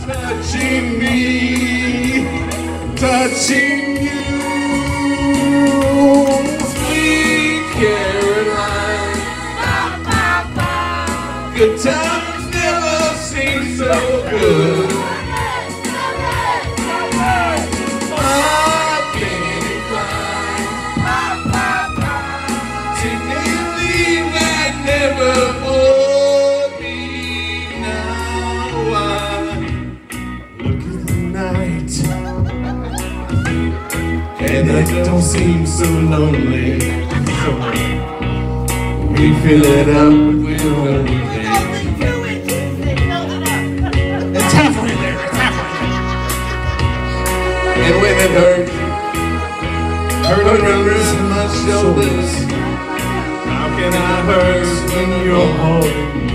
touching me, touching you, sweet Caroline. Good times never seem so good. I can't incline to believe that never would be. Now I look at the night, and it don't seem so lonely. We fill it up with only things. It's halfway there, it's halfway there. And when it hurts my shoulders, how can I hurt when you're holding me?